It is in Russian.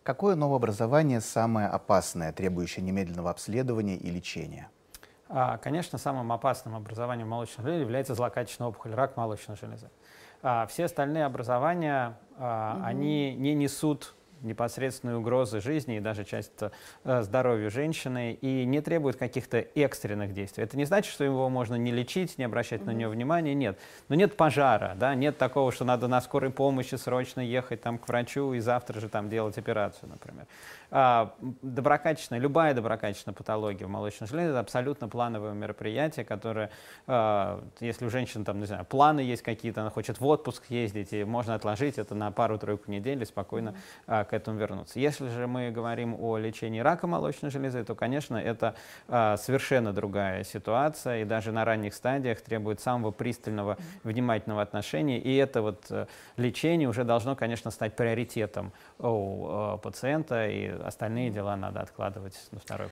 Какое новообразование самое опасное, требующее немедленного обследования и лечения? Конечно, самым опасным образованием молочной железы является злокачественная опухоль, рак молочной железы. Все остальные образования, Мгм. они не несут непосредственной угрозы жизни и даже часто здоровью женщины и не требуют каких-то экстренных действий. Это не значит, что его можно не лечить, не обращать на Мгм. него внимания, нет. Но нет пожара, да, нет такого, что надо на скорой помощи срочно ехать там, к врачу и завтра же там делать операцию, например. Доброкачественная, любая доброкачественная патология в молочной железе — это абсолютно плановое мероприятие, которое, если у женщины там, не знаю, планы есть какие-то, она хочет в отпуск ездить, и можно отложить это на пару-тройку недель и спокойно Мгм. к этому вернуться. Если же мы говорим о лечении рака молочной железы, то, конечно, это совершенно другая ситуация, и даже на ранних стадиях требует самого пристального, внимательного отношения, и это вот лечение уже должно, конечно, стать приоритетом у пациента, и остальные дела надо откладывать на второй